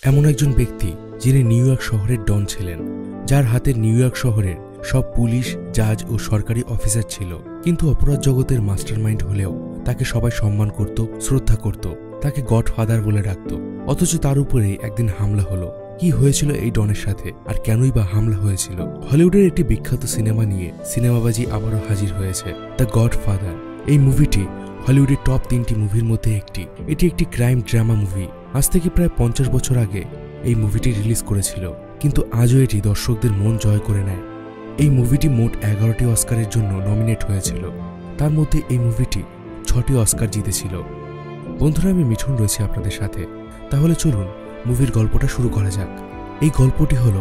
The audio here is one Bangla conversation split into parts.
এমন একজন ব্যক্তি যিনি নিউ ইয়র্ক শহরের ডন ছিলেন, যার হাতে নিউ ইয়র্ক শহরের সব পুলিশ, জাজ ও সরকারি অফিসার ছিল। কিন্তু অপরাধ জগতের মাস্টারমাইন্ড হলেও তাকে সবাই সম্মান করত, শ্রদ্ধা করত, তাকে গডফাদার বলে ডাকত। অথচ তার উপরে একদিন হামলা হলো। কি হয়েছিল এই ডনের সাথে, আর কেনই বা হামলা হয়েছিল? হলিউডের একটি বিখ্যাত সিনেমা নিয়ে সিনেমাবাজি আবারও হাজির হয়েছে, দ্য গডফাদার। এই মুভিটি হলিউডের টপ 3টি মুভির মধ্যে একটি। এটি একটি ক্রাইম ড্রামা মুভি। আজ থেকে প্রায় 50 বছর আগে এই মুভিটি রিলিজ করেছিল, কিন্তু আজও এটি দর্শকদের মন জয় করে নেয়। এই মুভিটি মোট 11টি অস্কারের জন্য নমিনেট হয়েছিল। তার মধ্যে এই মুভিটি 6টি অস্কার জিতেছিল। বন্ধুরা, আমি মিঠুন রয়েছি আপনাদের সাথে। তাহলে চলুন মুভির গল্পটা শুরু করা যাক। এই গল্পটি হল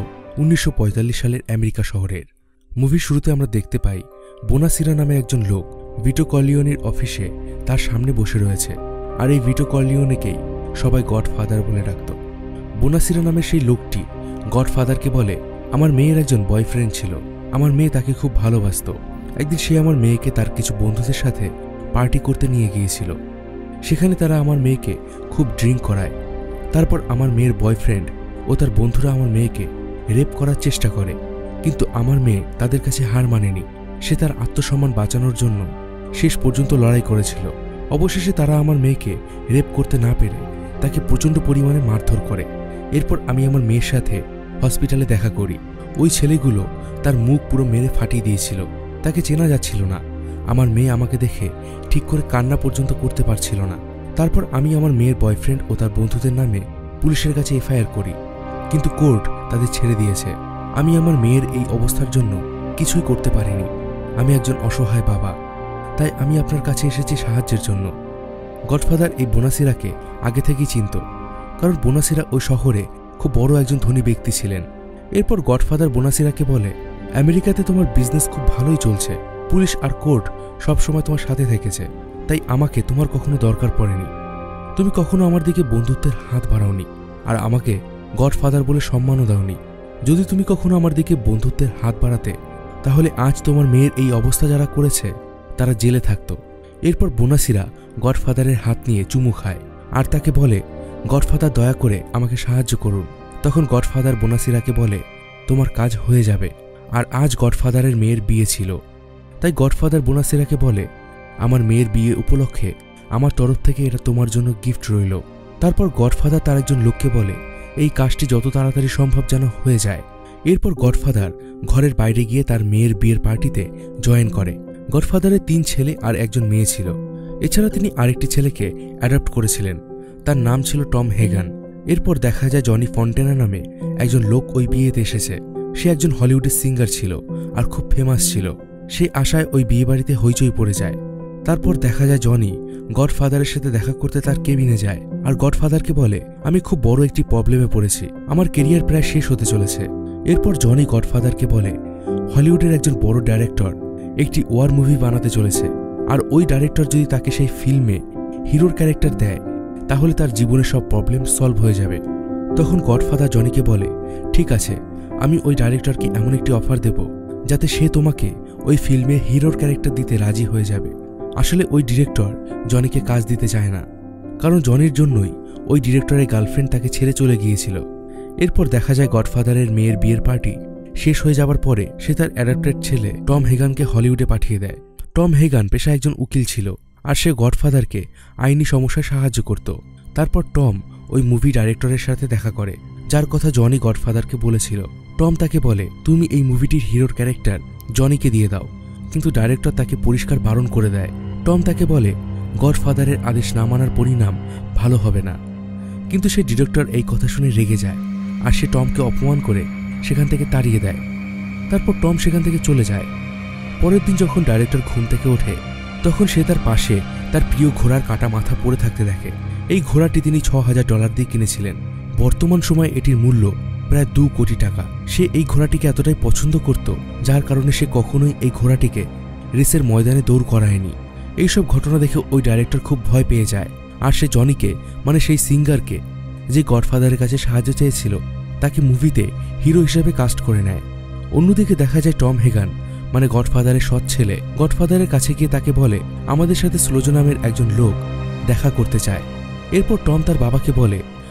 1945 সালের আমেরিকা শহরের। মুভির শুরুতে আমরা দেখতে পাই বোনাসিরা নামে একজন লোক ভিটো কর্লিওনির অফিসে তার সামনে বসে রয়েছে। আর এই ভিটো কর্লিওনিকেই সবাই গডফাদার বলে ডাকত। বোনাসিরা নামের সেই লোকটি গডফাদারকে বলে, আমার মেয়ের একজন বয়ফ্রেন্ড ছিল, আমার মেয়ে তাকে খুব ভালোবাসত। একদিন সে আমার মেয়েকে তার কিছু বন্ধুদের সাথে পার্টি করতে নিয়ে গিয়েছিল। সেখানে তারা আমার মেয়েকে খুব ড্রিঙ্ক করায়। তারপর আমার মেয়ের বয়ফ্রেন্ড ও তার বন্ধুরা আমার মেয়েকে রেপ করার চেষ্টা করে, কিন্তু আমার মেয়ে তাদের কাছে হার মানেনি। সে তার আত্মসম্মান বাঁচানোর জন্য শেষ পর্যন্ত লড়াই করেছিল। অবশেষে তারা আমার মেয়েকে রেপ করতে না পেরে তাকে প্রচণ্ড পরিমাণে মারধর করে। এরপর আমি আমার মেয়ের সাথে হসপিটালে দেখা করি। ওই ছেলেগুলো তার মুখ পুরো মেরে ফাটিয়ে দিয়েছিল, তাকে চেনা যাচ্ছিল না। আমার মেয়ে আমাকে দেখে ঠিক করে কান্না পর্যন্ত করতে পারছিল না। তারপর আমি আমার মেয়ের বয়ফ্রেন্ড ও তার বন্ধুদের নামে পুলিশের কাছে এফআইআর করি, কিন্তু কোর্ট তাদের ছেড়ে দিয়েছে। আমি আমার মেয়ের এই অবস্থার জন্য কিছুই করতে পারিনি। আমি একজন অসহায় বাবা, তাই আমি আপনার কাছে এসেছি সাহায্যের জন্য। গডফাদার এই বোনাসিরাকে আগে থেকেই চিনত, কারণ বোনাসিরা ওই শহরে খুব বড় একজন ধনী ব্যক্তি ছিলেন। এরপর গডফাদার বোনাসিরাকে বলে, আমেরিকাতে তোমার বিজনেস খুব ভালোই চলছে, পুলিশ আর কোর্ট সবসময় তোমার সাথে থেকেছে, তাই আমাকে তোমার কখনো দরকার পড়েনি। তুমি কখনো আমার দিকে বন্ধুত্বের হাত বাড়াওনি, আর আমাকে গডফাদার বলে সম্মানও দাওনি। যদি তুমি কখনো আমার দিকে বন্ধুত্বের হাত বাড়াতে, তাহলে আজ তোমার মেয়ের এই অবস্থা যারা করেছে তারা জেলে থাকত। এরপর বোনাসিরা গডফাদারের হাত নিয়ে চুমু খায় আর তাকে বলে, গডফাদার দয়া করে আমাকে সাহায্য করুন। তখন গডফাদার বোনাসিরাকে বলে, তোমার কাজ হয়ে যাবে। আর আজ গডফাদারের মেয়ের বিয়ে ছিল, তাই গডফাদার বোনাসিরাকে বলে, আমার মেয়ের বিয়ে উপলক্ষে আমার তরফ থেকে এটা তোমার জন্য গিফট রইল। তারপর গডফাদার তার একজন লোককে বলে, এই কাজটি যত তাড়াতাড়ি সম্ভব যেন হয়ে যায়। এরপর গডফাদার ঘরের বাইরে গিয়ে তার মেয়ের বিয়ের পার্টিতে জয়েন করে। গডফাদারের 3 ছেলে আর একজন মেয়ে ছিল। এছাড়া তিনি আরেকটি ছেলেকে অ্যাডপ্ট করেছিলেন, তার নাম ছিল টম হেগান। এরপর দেখা যায় জনি ফন্টেনা নামে একজন লোক ওই বিয়েতে এসেছে। সে একজন হলিউডের সিঙ্গার ছিল আর খুব ফেমাস ছিল। সে আশায় ওই বিয়ে বাড়িতে হইচই পড়ে যায়। তারপর দেখা যায় জনি গডফাদারের সাথে দেখা করতে তার কেবিনে যায় আর গডফাদারকে বলে, আমি খুব বড় একটি প্রবলেমে পড়েছি, আমার কেরিয়ার প্রায় শেষ হতে চলেছে। এরপর জনি গডফাদারকে বলে, হলিউডের একজন বড় ডাইরেক্টর একটি ওয়ার মুভি বানাতে চলেছে, আর ওই ডাইরেক্টর যদি তাকে সেই ফিল্মে হিরোর ক্যারেক্টার দেয়, তাহলে তার জীবনের সব প্রবলেম সলভ হয়ে যাবে। তখন গডফাদার জনিকে বলে, ঠিক আছে, আমি ওই ডাইরেক্টরকে এমন একটি অফার দেব যাতে সে তোমাকে ওই ফিল্মে হিরোর ক্যারেক্টার দিতে রাজি হয়ে যাবে। আসলে ওই ডিরেক্টর জনিকে কাজ দিতে চায় না, কারণ জনির জন্যই ওই ডিরেক্টরের গার্লফ্রেন্ড তাকে ছেড়ে চলে গিয়েছিল। এরপর দেখা যায় গডফাদারের মেয়ের বিয়ের পার্টি শেষ হয়ে যাবার পরে সে তার অ্যাডাপ্টেড ছেলে টম হেগানকে হলিউডে পাঠিয়ে দেয়। টম হেগান পেশায় একজন উকিল ছিল, আর সে গডফাদারকে আইনি সমস্যায় সাহায্য করত। তারপর টম ওই মুভি ডাইরেক্টরের সাথে দেখা করে, যার কথা জনি গডফাদারকে বলেছিল। টম তাকে বলে, তুমি এই মুভিটির হিরোর ক্যারেক্টার জনিকে দিয়ে দাও, কিন্তু ডাইরেক্টর তাকে পরিষ্কার বারণ করে দেয়। টম তাকে বলে, গডফাদারের আদেশ না মানার পরিণাম ভালো হবে না। কিন্তু সেই ডিরেক্টর এই কথা শুনে রেগে যায়, আর সে টমকে অপমান করে সেখান থেকে তাড়িয়ে দেয়। তারপর টম সেখান থেকে চলে যায়। পরের দিন যখন ডাইরেক্টর ঘুম থেকে ওঠে, তখন সে তার পাশে তার প্রিয় ঘোড়ার কাটা মাথা পড়ে থাকতে দেখে। এই ঘোড়াটি তিনি $6000 দিয়ে কিনেছিলেন। বর্তমান সময়ে এটির মূল্য প্রায় 2 কোটি টাকা। সে এই ঘোড়াটিকে এতটাই পছন্দ করত, যার কারণে সে কখনোই এই ঘোড়াটিকে রেসের ময়দানে দৌড় করায়নি। এইসব ঘটনা দেখে ওই ডাইরেক্টর খুব ভয় পেয়ে যায়, আর সে জনিকে, মানে সেই সিঙ্গারকে যে গডফাদারের কাছে সাহায্য চেয়েছিল, তাকে মুভিতে হিরো হিসেবে কাস্ট করে নেয়। অন্যদিকে দেখা যায় টম হেগান, মানে গডফাদারের সৎ ছেলে, গডফাদারের কাছে গিয়ে তাকে বলে, আমাদের সাথে স্লোজো নামের একজন লোক দেখা করতে চায়। এরপর টম তার বাবাকে বলে,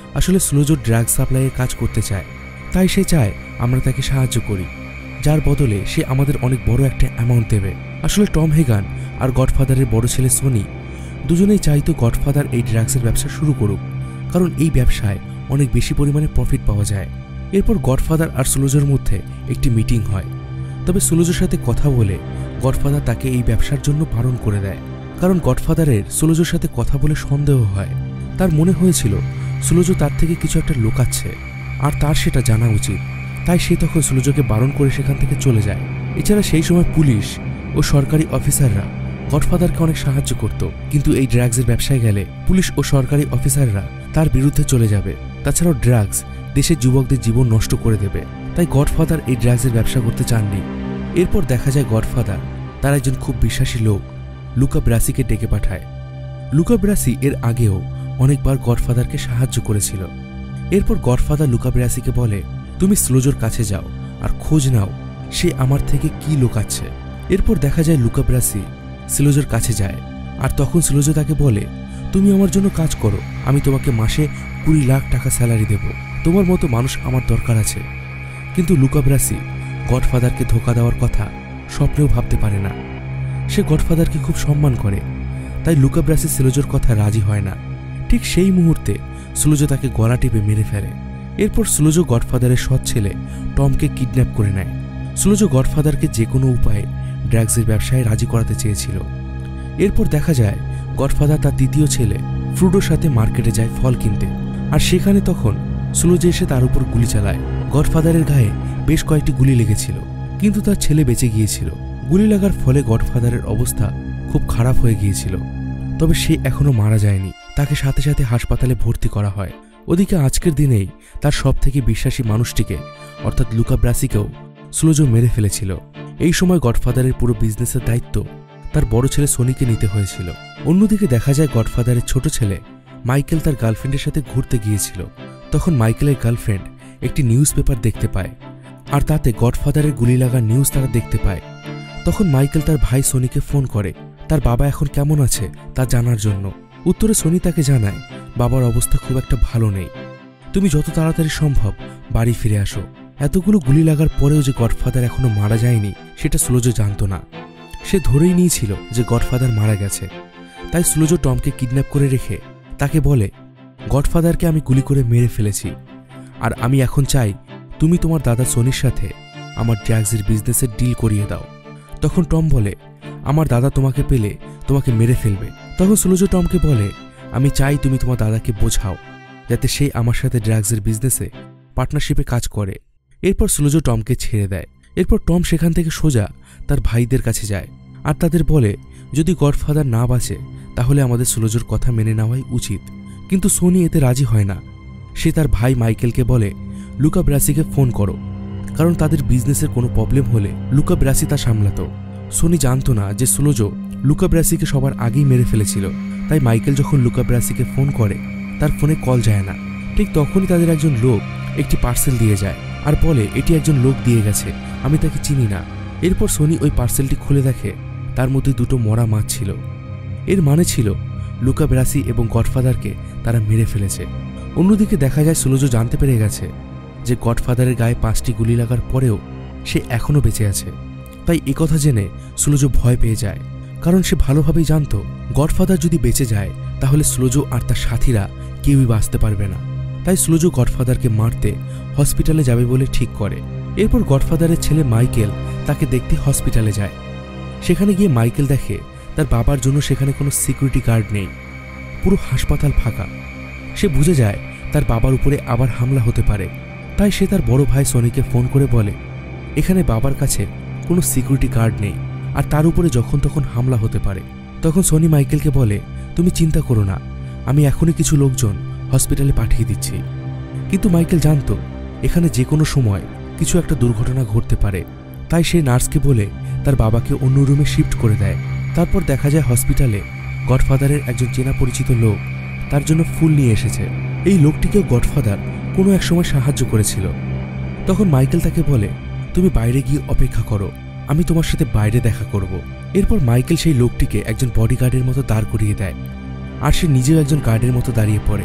আসলে স্লোজো ড্রাগ সাপ্লাইয়ের কাজ করতে চায়, তাই সে চায় আমরা তাকে সাহায্য করি, যার বদলে সে আমাদের অনেক বড় একটা অ্যামাউন্ট দেবে। আসলে টম হেগান আর গডফাদারের বড় ছেলে সনি দুজনেই চাইতো গডফাদার এই ড্রাগসের ব্যবসা শুরু করুক, কারণ এই ব্যবসায় অনেক বেশি পরিমাণে প্রফিট পাওয়া যায়। এরপর গডফাদার আর স্লোজোর মধ্যে একটি মিটিং হয়, তবে স্লোজোর সাথে কথা বলে গডফাদার তাকে এই ব্যবসার জন্য বারণ করে দেয়, কারণ গডফাদারের স্লোজোর সাথে কথা বলে সন্দেহ হয়। তার মনে হয়েছিল স্লোজো তার থেকে কিছু একটা লুকাচ্ছে আর তার সেটা জানা উচিত, তাই সে তখন স্লোজোকে বারণ করে সেখান থেকে চলে যায়। এছাড়া সেই সময় পুলিশ ও সরকারি অফিসাররা গডফাদারকে অনেক সাহায্য করত, কিন্তু এই ড্রাগসের ব্যবসায় গেলে পুলিশ ও সরকারি অফিসাররা তার বিরুদ্ধে চলে যাবে। তাছাড়াও ড্রাগস দেশের যুবকদের জীবন নষ্ট করে দেবে, তাই গডফাদার এই ড্রাগসের ব্যবসা করতে চাননি। এরপর দেখা যায় গডফাদার তার একজন খুব বিশ্বাসী লোক লুকা ব্রাসিকে ডেকে পাঠায়। লুকা ব্রাসি এর আগেও অনেকবার গডফাদারকে সাহায্য করেছিল। এরপর গডফাদার লুকা ব্রাসিকে বলে, তুমি স্লোজোর কাছে যাও আর খোঁজ নাও সে আমার থেকে কি লুকাচ্ছে। এরপর দেখা যায় লুকা ব্রাসি স্লোজোর কাছে যায়, আর তখন স্লোজো তাকে বলে, তুমি আমার জন্য কাজ করো, আমি তোমাকে মাসে 20 লাখ টাকা স্যালারি দেব, তোমার মতো মানুষ আমার দরকার আছে। কিন্তু লুকা ব্রাসি গডফাদারকে ধোঁকা দেওয়ার কথা স্বপ্নেও ভাবতে পারে না। সে গডফাদারকে খুব সম্মান করে, তাই লুকা ব্রাসি স্লোজোর কথা রাজি হয় না। ঠিক সেই মুহূর্তে স্লোজো তাকে গলা টিপে মেরে ফেলে। এরপর স্লোজো গডফাদারের সৎ ছেলে টমকে কিডন্যাপ করে নেয়। স্লোজো গডফাদারকে যে কোনো উপায়ে ড্রাগসের ব্যবসায় রাজি করাতে চেয়েছিল। এরপর দেখা যায় গডফাদার তার দ্বিতীয় ছেলে ফ্রুডোর সাথে মার্কেটে যায় ফল কিনতে, আর সেখানে তখন স্লোজো এসে তার উপর গুলি চালায়। গডফাদারের গায়ে বেশ কয়েকটি গুলি লেগেছিল, কিন্তু তার ছেলে বেঁচে গিয়েছিল। গুলি লাগার ফলে গডফাদারের অবস্থা খুব খারাপ হয়ে গিয়েছিল, তবে সে এখনো মারা যায়নি, তাকে সাথে সাথে হাসপাতালে ভর্তি করা হয়। ওদিকে আজকের দিনেই তার সবথেকে বিশ্বাসী মানুষটিকে অর্থাৎ লুকা ব্রাসিকেও স্লোজো মেরে ফেলেছিল। এই সময় গডফাদারের পুরো বিজনেসের দায়িত্ব তার বড় ছেলে সনিকে নিতে হয়েছিল। অন্যদিকে দেখা যায় গডফাদারের ছোট ছেলে মাইকেল তার গার্লফ্রেন্ডের সাথে ঘুরতে গিয়েছিল। তখন মাইকেলের গার্লফ্রেন্ড একটি নিউজ পেপার দেখতে পায়, আর তাতে গডফাদারের গুলি লাগা নিউজ তারা দেখতে পায়। তখন মাইকেল তার ভাই সনিকে ফোন করে তার বাবা এখন কেমন আছে তা জানার জন্য। উত্তরে সনি তাকে জানায়, বাবার অবস্থা খুব একটা ভালো নেই, তুমি যত তাড়াতাড়ি সম্ভব বাড়ি ফিরে আসো। এতগুলো গুলি লাগার পরেও যে গডফাদার এখনো মারা যায়নি সেটা স্লোজো জানত না। সে ধরেই নিয়েছিল যে গডফাদার মারা গেছে, তাই স্লোজো টমকে কিডন্যাপ করে রেখে তাকে বলে, গডফাদারকে আমি গুলি করে মেরে ফেলেছি, আর আমি এখন চাই তুমি তোমার দাদা সনির সাথে আমার ড্রাগসের বিজনেসের ডিল করিয়ে দাও। তখন টম বলে, আমার দাদা তোমাকে পেলে তোমাকে মেরে ফেলবে। তখন স্লোজো টমকে বলে, আমি চাই তুমি তোমার দাদাকে বোঝাও যাতে সে আমার সাথে ড্রাগসের বিজনেসে পার্টনারশিপে কাজ করে। এরপর স্লোজো টমকে ছেড়ে দেয়। এরপর টম সেখান থেকে সোজা তার ভাইদের কাছে যায় আর তাদের বলে, যদি গডফাদার না বাঁচে তাহলে আমাদের স্লোজোর কথা মেনে নেওয়াই উচিত। কিন্তু সনি এতে রাজি হয় না। সে তার ভাই মাইকেলকে বলে, লুকা ব্রাসিকে ফোন করো, কারণ তাদের বিজনেসের কোনো প্রবলেম হলে লুকা ব্রাসি তা সামলাতো। সনি জানতো না যে স্লোজো লুকা ব্রাসিকে সবার আগেই মেরে ফেলেছিল, তাই মাইকেল যখন লুকা ব্রাসিকে ফোন করে তার ফোনে কল যায় না। ঠিক তখনই তাদের একজন লোক একটি পার্সেল দিয়ে যায় আর বলে, এটি একজন লোক দিয়ে গেছে, আমি তাকে চিনি না। এরপর সনি ওই পার্সেলটি খুলে দেখে তার মধ্যে দুটো মরা মাছ ছিল। এর মানে ছিল লুকা ব্রাসি এবং গডফাদারকে তারা মেরে ফেলেছে। অন্যদিকে দেখা যায় স্লোজো জানতে পেরে গেছে যে গডফাদারের গায়ে 5টি গুলি লাগার পরেও সে এখনও বেঁচে আছে। তাই একথা জেনে স্লোজো ভয় পেয়ে যায়, কারণ সে ভালোভাবেই জানত গডফাদার যদি বেঁচে যায় তাহলে স্লোজো আর তার সাথীরা কেউই বাঁচতে পারবে না। তাই স্লোজো গডফাদারকে মারতে হসপিটালে যাবে বলে ঠিক করে। এরপর গডফাদারের ছেলে মাইকেল তাকে দেখতে হসপিটালে যায়। সেখানে গিয়ে মাইকেল দেখে তার বাবার জন্য সেখানে কোনো সিকিউরিটি গার্ড নেই, পুরো হাসপাতাল ফাঁকা। সে বুঝে যায় তার বাবার উপরে আবার হামলা হতে পারে, তাই সে তার বড় ভাই সনিকে ফোন করে বলে, এখানে বাবার কাছে কোনো সিকিউরিটি গার্ড নেই আর তার উপরে যখন তখন হামলা হতে পারে। তখন সনি মাইকেলকে বলে, তুমি চিন্তা করো না, আমি এখনই কিছু লোকজন হসপিটালে পাঠিয়ে দিচ্ছি। কিন্তু মাইকেল জানত এখানে যে কোনো সময় কিছু একটা দুর্ঘটনা ঘটতে পারে, তাই সে নার্সকে বলে তার বাবাকে অন্য রুমে শিফট করে দেয়। তারপর দেখা যায় হসপিটালে গডফাদারের একজন চেনা পরিচিত লোক তার জন্য ফুল নিয়ে এসেছে। এই লোকটিকেও গডফাদার কোনো এক সময় সাহায্য করেছিল। তখন মাইকেল তাকে বলে, তুমি বাইরে গিয়ে অপেক্ষা করো, আমি তোমার সাথে বাইরে দেখা করব। এরপর মাইকেল সেই লোকটিকে একজন বডিগার্ডের মতো দাঁড় করিয়ে দেয়, আর সে নিজেও একজন গার্ডের মতো দাঁড়িয়ে পড়ে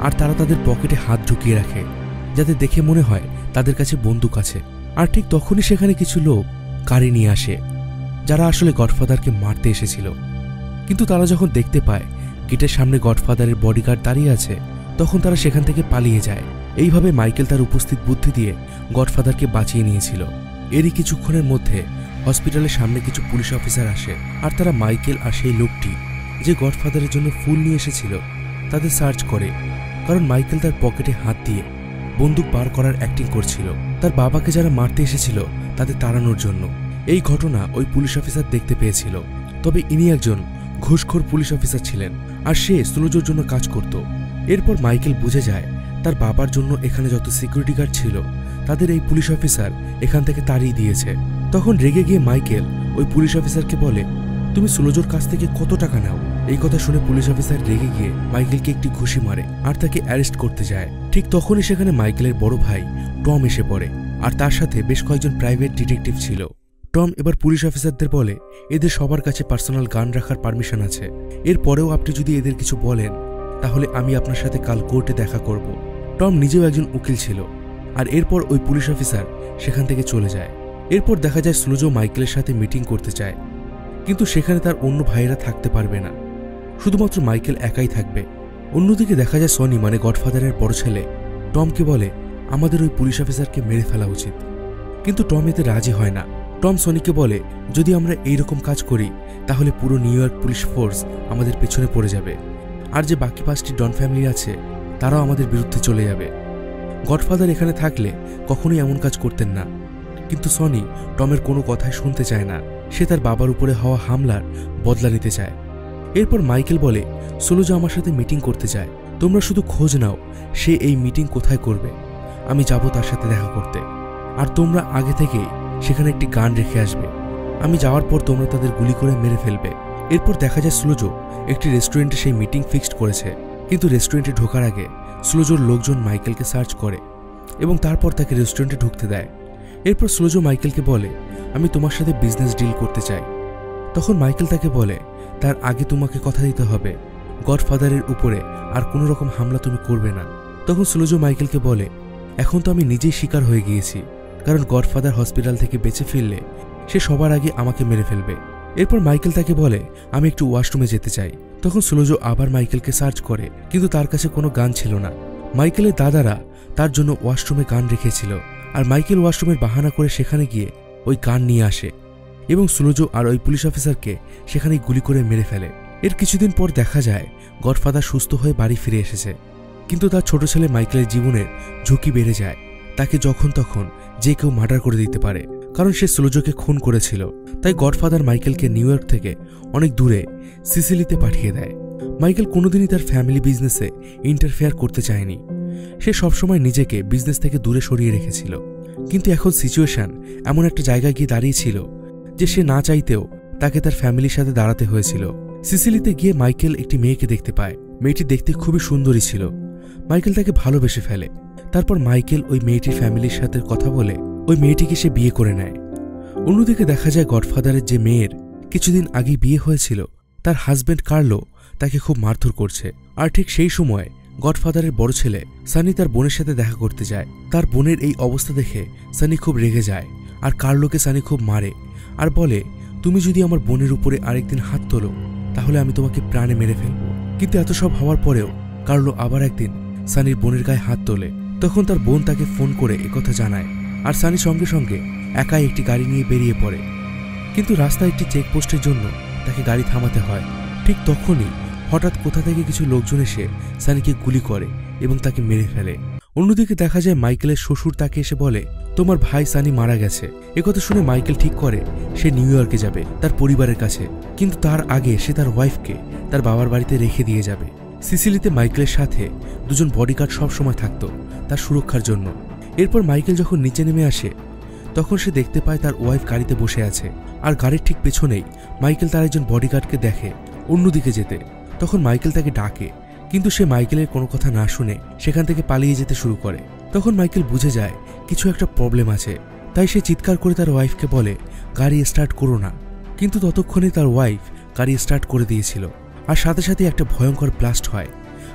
আর তারা তাদের পকেটে হাত ঢুকিয়ে রাখে যাতে দেখে মনে হয় তাদের কাছে বন্দুক আছে। আর ঠিক তখনই সেখানে কিছু লোক গাড়ি নিয়ে আসে যারা আসলে গডফাদারকে মারতে এসেছিল। কিন্তু তারা যখন দেখতে পায় গেটের সামনে গডফাদারের বডিগার্ড দাঁড়িয়ে আছে, তখন তারা সেখান থেকে পালিয়ে যায়। এইভাবে মাইকেল তার উপস্থিত বুদ্ধি দিয়ে গডফাদারকে বাঁচিয়ে নিয়েছিল। এরই কিছুক্ষণের মধ্যে হসপিটালের সামনে কিছু পুলিশ অফিসার আসে আর তারা মাইকেল আর সেই লোকটি যে গডফাদারের জন্য ফুল নিয়ে এসেছিল তাদের সার্চ করে, কারণ মাইকেল তার পকেটে হাত দিয়ে বন্দুক বার করার অ্যাক্টিং করছিল তার বাবাকে যারা মারতে এসেছিল তাদের তাড়ানোর জন্য। এই ঘটনা ওই পুলিশ অফিসার দেখতে পেয়েছিল। তবে ইনি একজন ঘুষখোর পুলিশ অফিসার ছিলেন আর সে সুলোজোর জন্য কাজ করত। এরপর মাইকেল বুঝে যায় তার বাবার জন্য এখানে যত সিকিউরিটি গার্ড ছিল তাদের এই পুলিশ অফিসার এখান থেকে তাড়িয়ে দিয়েছে। তখন রেগে গিয়ে মাইকেল ওই পুলিশ অফিসারকে বলে, তুমি সুলোজোর কাছ থেকে কত টাকা নাও? এই কথা শুনে পুলিশ অফিসার রেগে গিয়ে মাইকেলকে একটি ঘুষি মারে আর তাকে অ্যারেস্ট করতে যায়। ঠিক তখনই সেখানে মাইকেলের বড় ভাই টম এসে পড়ে আর তার সাথে বেশ কয়েকজন প্রাইভেট ডিটেকটিভ ছিল। টম এবার পুলিশ অফিসারদের বলে, এদের সবার কাছে পার্সোনাল গান রাখার পারমিশন আছে, এরপরেও আপনি যদি এদের কিছু বলেন তাহলে আমি আপনার সাথে কাল কোর্টে দেখা করব। টম নিজেও একজন উকিল ছিল। আর এরপর ওই পুলিশ অফিসার সেখান থেকে চলে যায়। এরপর দেখা যায় সুলোজো মাইকেলের সাথে মিটিং করতে চায়, কিন্তু সেখানে তার অন্য ভাইয়েরা থাকতে পারবে না, শুধুমাত্র মাইকেল একাই থাকবে। অন্যদিকে দেখা যায় সনি মানে গডফাদারের বড় ছেলে টমকে বলে, আমাদের ওই পুলিশ অফিসারকে মেরে ফেলা উচিত, কিন্তু টম এতে রাজি হয় না। টম সনিকে বলে, যদি আমরা এইরকম কাজ করি তাহলে পুরো নিউ ইয়র্ক পুলিশ ফোর্স আমাদের পেছনে পড়ে যাবে, আর যে বাকি 5টি ডন ফ্যামিলি আছে তারাও আমাদের বিরুদ্ধে চলে যাবে। গডফাদার এখানে থাকলে কখনোই এমন কাজ করতেন না, কিন্তু সনি টমের কোনো কথাই শুনতে চায় না। সে তার বাবার উপরে হওয়া হামলার বদলা নিতে চায়। এরপর মাইকেল বলে, সুলোজো আমার সাথে মিটিং করতে চায়, তোমরা শুধু খোঁজ নাও সে এই মিটিং কোথায় করবে, আমি যাব তার সাথে দেখা করতে, আর তোমরা আগে থেকেই সেখানে একটি গান রেখে আসবে, আমি যাওয়ার পর তোমরা তাদের গুলি করে মেরে ফেলবে। এরপর দেখা যায় সুলোজো একটি রেস্টুরেন্টে সেই মিটিং ফিক্সড করেছে, কিন্তু রেস্টুরেন্টে ঢোকার আগে সুলোজোর লোকজন মাইকেলকে সার্চ করে এবং তারপর তাকে রেস্টুরেন্টে ঢুকতে দেয়। এরপর সুলোজো মাইকেলকে বলে, আমি তোমার সাথে বিজনেস ডিল করতে চাই। তখন মাইকেল তাকে বলে, তার আগে তোমাকে কথা দিতে হবে গডফাদারের উপরে আর কোনো রকম হামলা তুমি করবে না। তখন সুলোজো মাইকেলকে বলে, এখন তো আমি নিজেই শিকার হয়ে গিয়েছি, কারণ গডফাদার হসপিটাল থেকে বেঁচে ফিরলে সে সবার আগে আমাকে মেরে ফেলবে। এরপর মাইকেল তাকে বলে, আমি একটু ওয়াশরুমে যেতে চাই। তখন সুলোজো আবার মাইকেলকে সার্চ করে, কিন্তু তার কাছে কোনো গান ছিল না। মাইকেলের দাদারা তার জন্য ওয়াশরুমে গান রেখেছিল, আর মাইকেল ওয়াশরুমের বাহানা করে সেখানে গিয়ে ওই গান নিয়ে আসে এবং সুলোজো আর ওই পুলিশ অফিসারকে সেখানেই গুলি করে মেরে ফেলে। এর কিছুদিন পর দেখা যায় গডফাদার সুস্থ হয়ে বাড়ি ফিরে এসেছে, কিন্তু তার ছোট ছেলে মাইকেলের জীবনের ঝুঁকি বেড়ে যায়। তাকে যখন তখন যে কেউ মার্ডার করে দিতে পারে, কারণ সে সুলোজোকে খুন করেছিল। তাই গডফাদার মাইকেলকে নিউ ইয়র্ক থেকে অনেক দূরে সিসিলিতে পাঠিয়ে দেয়। মাইকেল কোনোদিনই তার ফ্যামিলি বিজনেসে ইন্টারফেয়ার করতে চায়নি, সে সবসময় নিজেকে বিজনেস থেকে দূরে সরিয়ে রেখেছিল। কিন্তু এখন সিচুয়েশন এমন একটা জায়গায় গিয়ে দাঁড়িয়েছিল যে সে না চাইতেও তাকে তার ফ্যামিলির সাথে দাঁড়াতে হয়েছিল। সিসিলিতে গিয়ে মাইকেল একটি মেয়েকে দেখতে পায়। মেয়েটি দেখতে খুবই সুন্দরী ছিল। মাইকেল তাকে ভালোবেসে ফেলে। তারপর মাইকেল ওই মেয়েটির ফ্যামিলির সাথে কথা বলে ওই মেয়েটিকে সে বিয়ে করে নেয়। অন্যদিকে দেখা যায় গডফাদারের যে মেয়ের কিছুদিন আগেই বিয়ে হয়েছিল তার হাজব্যান্ড কার্লো তাকে খুব মারধর করছে। আর ঠিক সেই সময় গডফাদারের বড় ছেলে সানি তার বোনের সাথে দেখা করতে যায়। তার বোনের এই অবস্থা দেখে সানি খুব রেগে যায়, আর কার্লোকে সানি খুব মারে আর বলে, তুমি যদি আমার বোনের উপরে আরেকদিন হাত তোলো তাহলে আমি তোমাকে প্রাণে মেরে ফেলবো। কিন্তু এত সব হওয়ার পরেও কার্লো আবার একদিন সানির বোনের গায়ে হাত তোলে। তখন তার বোন তাকে ফোন করে একথা জানায়, আর সানি সঙ্গে সঙ্গে একাই একটি গাড়ি নিয়ে বেরিয়ে পড়ে। কিন্তু রাস্তায় একটি চেকপোস্টের জন্য তাকে গাড়ি থামাতে হয়। ঠিক তখনই হঠাৎ কোথা থেকে কিছু লোকজন এসে সানিকে গুলি করে এবং তাকে মেরে ফেলে। অন্যদিকে দেখা যায় মাইকেলের শ্বশুর তাকে এসে বলে, তোমার ভাই সানি মারা গেছে। একথা শুনে মাইকেল ঠিক করে সে নিউ ইয়র্কে যাবে তার পরিবারের কাছে, কিন্তু তার আগে সে তার ওয়াইফকে তার বাবার বাড়িতে রেখে দিয়ে যাবে। সিসিলিতে মাইকেলের সাথে দুজন বডিগার্ড সবসময় থাকতো তার সুরক্ষার জন্য। এরপর মাইকেল যখন নিচে নেমে আসে তখন সে দেখতে পায় তার ওয়াইফ গাড়িতে বসে আছে, আর গাড়ির ঠিক পেছনেই মাইকেল তার একজন বডিগার্ডকে দেখে অন্যদিকে যেতে। তখন মাইকেল তাকে ডাকে, কিন্তু সে মাইকেলের কোনো কথা না শুনে সেখান থেকে পালিয়ে যেতে শুরু করে। তখন মাইকেল বুঝে যায় কিছু একটা প্রবলেম আছে, তাই সে চিৎকার করে তার ওয়াইফকে বলে, গাড়ি স্টার্ট করো না। কিন্তু ততক্ষণে তার ওয়াইফ গাড়ি স্টার্ট করে দিয়েছিল, আর সাথে সাথে একটা ভয়ঙ্কর ব্লাস্ট হয়,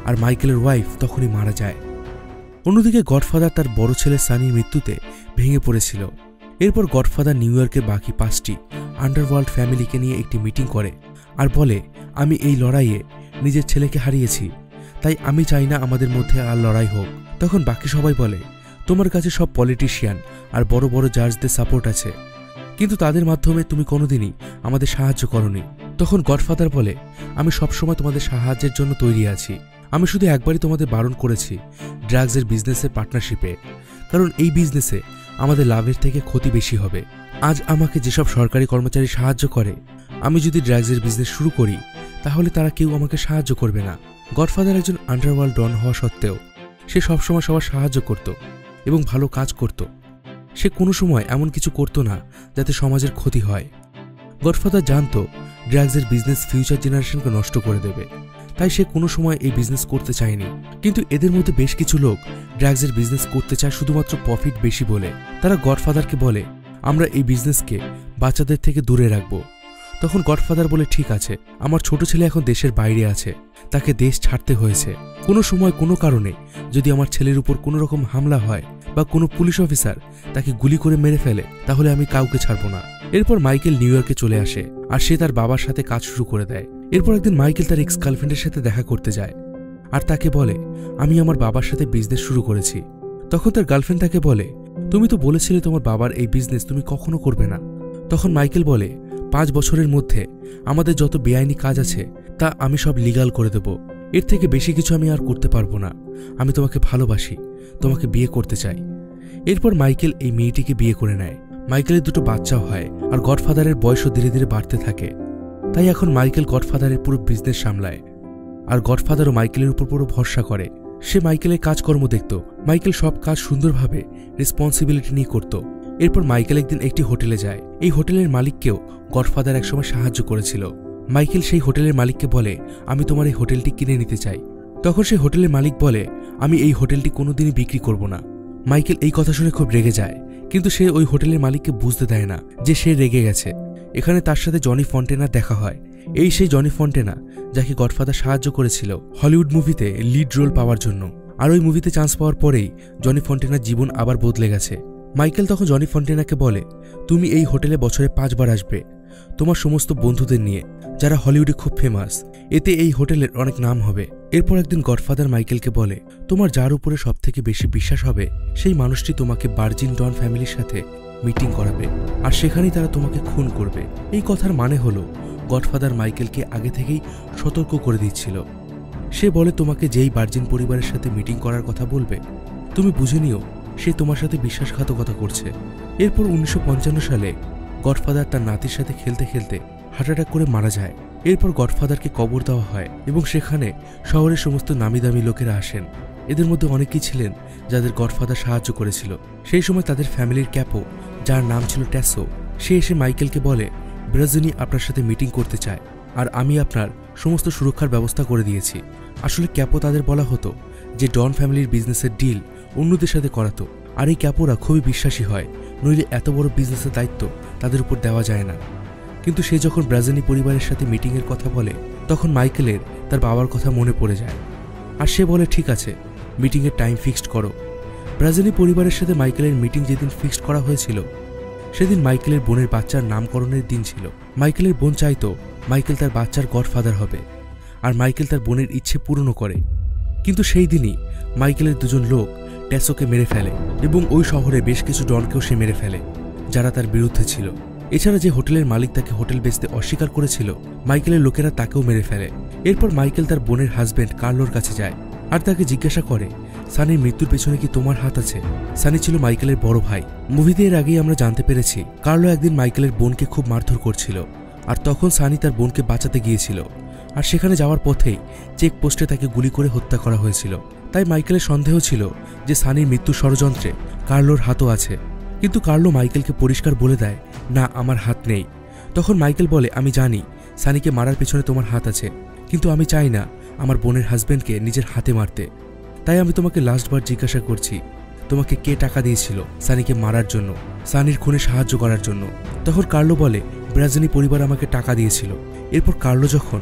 আর মাইকেলের ওয়াইফ তখনই মারা যায়। অন্যদিকে গডফাদার তার বড় ছেলে সানির মৃত্যুতে ভেঙে পড়েছিল। এরপর গডফাদার নিউ ইয়র্কের বাকি 5টি আন্ডারওয়ার্ল্ড ফ্যামিলিকে নিয়ে একটি মিটিং করে আর বলে, আমি এই লড়াইয়ে নিজের ছেলেকে হারিয়েছি, তাই আমি চাই না আমাদের মধ্যে আর লড়াই হোক। তখন বাকি সবাই বলে, তোমার কাছে সব পলিটিশিয়ান আর বড় বড় জাজদের সাপোর্ট আছে, কিন্তু তাদের মাধ্যমে তুমি কোনোদিনই আমাদের সাহায্য করনি। তখন গডফাদার বলে, আমি সবসময় তোমাদের সাহায্যের জন্য তৈরি আছি। আমি শুধু একবারই তোমাদের বারণ করেছি ড্রাগসের বিজনেসের পার্টনারশিপে, কারণ এই বিজনেসে আমাদের লাভের থেকে ক্ষতি বেশি হবে। আজ আমাকে যেসব সরকারি কর্মচারী সাহায্য করে, আমি যদি ড্রাগসের বিজনেস শুরু করি তাহলে তারা কেউ আমাকে সাহায্য করবে না। গডফাদার একজন আন্ডারওয়ার্ল্ড ডন হওয়া সত্ত্বেও সে সবসময় সবার সাহায্য করত এবং ভালো কাজ করত। সে কোনো সময় এমন কিছু করত না যাতে সমাজের ক্ষতি হয়। গডফাদার জানত ড্রাগসের বিজনেস ফিউচার জেনারেশনকে নষ্ট করে দেবে, তাই সে কোনো সময় এই বিজনেস করতে চায়নি। কিন্তু এদের মধ্যে বেশ কিছু লোক ড্রাগসের বিজনেস করতে চায় শুধুমাত্র প্রফিট বেশি বলে। তারা গডফাদারকে বলে, আমরা এই বিজনেসকে বাচ্চাদের থেকে দূরে রাখব। তখন গডফাদার বলে, ঠিক আছে, আমার ছোট ছেলে এখন দেশের বাইরে আছে, তাকে দেশ ছাড়তে হয়েছে। কোনো সময় কোনো কারণে যদি আমার ছেলের উপর কোনো রকম হামলা হয় বা কোনো পুলিশ অফিসার তাকে গুলি করে মেরে ফেলে, তাহলে আমি কাউকে ছাড়ব না। এরপর মাইকেল নিউ ইয়র্কে চলে আসে আর সে তার বাবার সাথে কাজ শুরু করে দেয়। এরপর একদিন মাইকেল তার এক্স গার্লফ্রেন্ডের সাথে দেখা করতে যায় আর তাকে বলে, আমি আমার বাবার সাথে বিজনেস শুরু করেছি। তখন তার গার্লফ্রেন্ড তাকে বলে, তুমি তো বলেছিলে তোমার বাবার এই বিজনেস তুমি কখনো করবে না। তখন মাইকেল বলে, 5 বছরের মধ্যে আমাদের যত বেআইনি কাজ আছে তা আমি সব লিগাল করে দেব। এর থেকে বেশি কিছু আমি আর করতে পারবো না। আমি তোমাকে ভালোবাসি, তোমাকে বিয়ে করতে চাই। এরপর মাইকেল এই মেয়েটিকে বিয়ে করে নেয়। মাইকেলের 2টো বাচ্চাও হয় আর গডফাদারের বয়সও ধীরে ধীরে বাড়তে থাকে। তাই এখন মাইকেল গডফাদারের পুরো বিজনেস সামলায় আর গডফাদারও মাইকেলের উপর পুরো ভরসা করে। সে মাইকেলের কাজকর্ম দেখত। মাইকেল সব কাজ সুন্দরভাবে রেসপন্সিবিলিটি নিয়ে করত। এরপর মাইকেল একদিন একটি হোটেলে যায়। এই হোটেলের মালিককেও গডফাদার একসময় সাহায্য করেছিল। মাইকেল সেই হোটেলের মালিককে বলে, আমি তোমার এই হোটেলটি কিনে নিতে চাই। তখন সেই হোটেলের মালিক বলে, আমি এই হোটেলটি কোনোদিনই বিক্রি করব না। মাইকেল এই কথা শুনে খুব রেগে যায়, কিন্তু সে ওই হোটেলের মালিককে বুঝতে দেয় না যে সে রেগে গেছে। এখানে তার সাথে জনি ফন্টেনার দেখা হয়। এই সেই জনি ফন্টেনা যাকে গডফাদার সাহায্য করেছিল হলিউড মুভিতে লিড রোল পাওয়ার জন্য। আর ওই মুভিতে চান্স পাওয়ার পরেই জনি ফন্টেনার জীবন আবার বদলে গেছে। মাইকেল তখন জনি ফন্টেনাকে বলে, তুমি এই হোটেলে বছরে 5 বার আসবে তোমার সমস্ত বন্ধুদের নিয়ে যারা হলিউডে খুব ফেমাস, এতে এই হোটেলের অনেক নাম হবে। এরপর একদিন গডফাদার মাইকেলকে বলে, তোমার যার উপরে সবথেকে বেশি বিশ্বাস হবে সেই মানুষটি তোমাকে ভার্জিন ডন ফ্যামিলির সাথে মিটিং করাবে আর সেখানেই তারা তোমাকে খুন করবে। এই কথার মানে হলো গডফাদার মাইকেলকে আগে থেকেই সতর্ক করে দিচ্ছিল। সে বলে, তোমাকে যেই ভার্জিন পরিবারের সাথে মিটিং করার কথা বলবে তুমি বুঝে নিও সে তোমার সাথে বিশ্বাসঘাতকতা করছে। এরপর 1955 সালে গডফাদার তার নাতির সাথে খেলতে খেলতে হার্ট অ্যাটাক করে মারা যায়। এরপর গডফাদারকে কবর দেওয়া হয় এবং সেখানে শহরের সমস্ত নামি দামি লোকেরা আসেন। এদের মধ্যে অনেকেই ছিলেন যাদের গডফাদার সাহায্য করেছিল। সেই সময় তাদের ফ্যামিলির ক্যাপো, যার নাম ছিল ট্যাসো, সে এসে মাইকেলকে বলে, ব্রাজিনি আপনার সাথে মিটিং করতে চায় আর আমি আপনার সমস্ত সুরক্ষার ব্যবস্থা করে দিয়েছি। আসলে ক্যাপো তাদের বলা হতো যে ডন ফ্যামিলির বিজনেসের ডিল অন্যদের সাথে করাতো, আর এই ক্যাপোরা খুবই বিশ্বাসী হয়, নইলে এত বড় বিজনেসের দায়িত্ব তাদের উপর দেওয়া যায় না। কিন্তু সে যখন ব্রাজিনি পরিবারের সাথে মিটিংয়ের কথা বলে তখন মাইকেলের তার বাবার কথা মনে পড়ে যায় আর সে বলে, ঠিক আছে, মিটিংয়ের টাইম ফিক্সড করো। ব্রাজিনি পরিবারের সাথে মাইকেলের মিটিং যেদিন ফিক্সড করা হয়েছিল সেদিন মাইকেলের বোনের বাচ্চার নামকরণের দিন ছিল। মাইকেলের বোন চাইতো মাইকেল তার বাচ্চার গডফাদার হবে আর মাইকেল তার বোনের ইচ্ছে পূরণও করে। কিন্তু সেই দিনই মাইকেলের 2জন লোক ট্যাসোকে মেরে ফেলে এবং ওই শহরে বেশ কিছু ডনকেও সে মেরে ফেলে যারা তার বিরুদ্ধে ছিল। এছাড়া যে হোটেলের মালিক তাকে হোটেল বেচতে অস্বীকার করেছিল মাইকেলের লোকেরা তাকেও মেরে ফেলে। এরপর মাইকেল তার বোনের হাজব্যান্ড কার্লোর কাছে যায় আর তাকে জিজ্ঞাসা করে, সানির মৃত্যুর পেছনে কি তোমার হাত আছে? সানি ছিল মাইকেলের বড় ভাই। মুভিতে এর আগেই আমরা জানতে পেরেছি কার্লো একদিন মাইকেলের বোনকে খুব মারধর করছিল আর তখন সানি তার বোনকে বাঁচাতে গিয়েছিল আর সেখানে যাওয়ার পথেই চেকপোস্টে তাকে গুলি করে হত্যা করা হয়েছিল। তাই মাইকেলের সন্দেহ ছিল যে সানির মৃত্যুর ষড়যন্ত্রে কার্লোর হাতও আছে। কিন্তু কার্লো মাইকেলকে পরিষ্কার বলে দেয়, না, আমার হাত নেই। তখন মাইকেল বলে, আমি জানি সানিকে মারার পেছনে তোমার হাত আছে, কিন্তু আমি চাই না আমার বোনের হাজব্যান্ডকে নিজের হাতে মারতে। তাই আমি তোমাকে লাস্টবার জিজ্ঞাসা করছি, তোমাকে কে টাকা দিয়েছিল সানিকে মারার জন্য, সানির খুনে সাহায্য করার জন্য? তখন কার্লো বলে, ব্রাজিনি পরিবার আমাকে টাকা দিয়েছিল। এরপর কার্লো যখন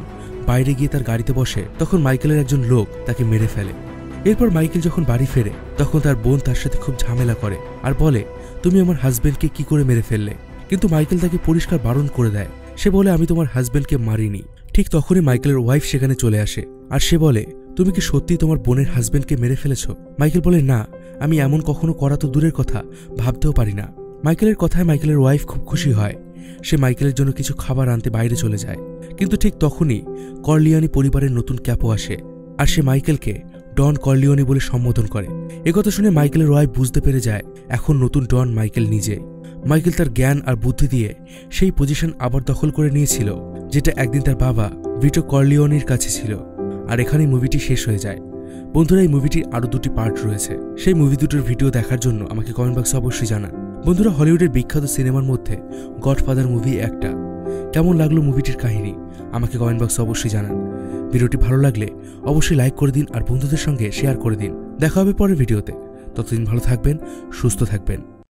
বাইরে গিয়ে তার গাড়িতে বসে তখন মাইকেলের একজন লোক তাকে মেরে ফেলে। এরপর মাইকেল যখন বাড়ি ফেরে তখন তার বোন তার সাথে খুব ঝামেলা করে আর বলে, তুমি আমার হাজবেন্ডকে কি করে মেরে ফেললে? কিন্তু মাইকেল তাকে পরিষ্কার বারণ করে দেয়। সে বলে, আমি তোমার হাজবেন্ডকে মারিনি। ঠিক তখনই মাইকেলের ওয়াইফ সেখানে চলে আসে আর সে বলে, তুমি কি সত্যি তোমার বোনের হাজবেন্ডকে মেরে ফেলেছ? মাইকেল বলে, না, আমি এমন কখনো করা তো দূরের কথা, ভাবতেও পারি না। মাইকেলের কথায় মাইকেলের ওয়াইফ খুব খুশি হয়। সে মাইকেলের জন্য কিছু খাবার আনতে বাইরে চলে যায়। কিন্তু ঠিক তখনই কর্লিওনি পরিবারের নতুন ক্যাপো আসে আর সে মাইকেলকে ডন কর্লিওনি বলে সম্বোধন করে। একথা শুনে মাইকেলের ওয়াইফ বুঝতে পেরে যায় এখন নতুন ডন মাইকেল নিজে। মাইকেল তার জ্ঞান আর বুদ্ধি দিয়ে সেই পজিশন আবার দখল করে নিয়েছিল যেটা একদিন তার বাবা ভিটো কর্লিওনির কাছে ছিল। আর এখানেই মুভিটি শেষ হয়ে যায়। বন্ধুরা, এই মুভিটির আরও 2টি পার্ট রয়েছে। সেই মুভি দুটোর ভিডিও দেখার জন্য আমাকে কমেন্ট বক্সে অবশ্যই জানান। বন্ধুরা, হলিউডের বিখ্যাত সিনেমার মধ্যে গডফাদার মুভি একটা। কেমন লাগলো মুভিটির কাহিনী আমাকে কমেন্ট বক্সে অবশ্যই জানান। ভিডিওটি ভালো লাগলে অবশ্যই লাইক করে দিন আর বন্ধুদের সঙ্গে শেয়ার করে দিন। দেখা হবে পরের ভিডিওতে। ততদিন ভালো থাকবেন, সুস্থ থাকবেন।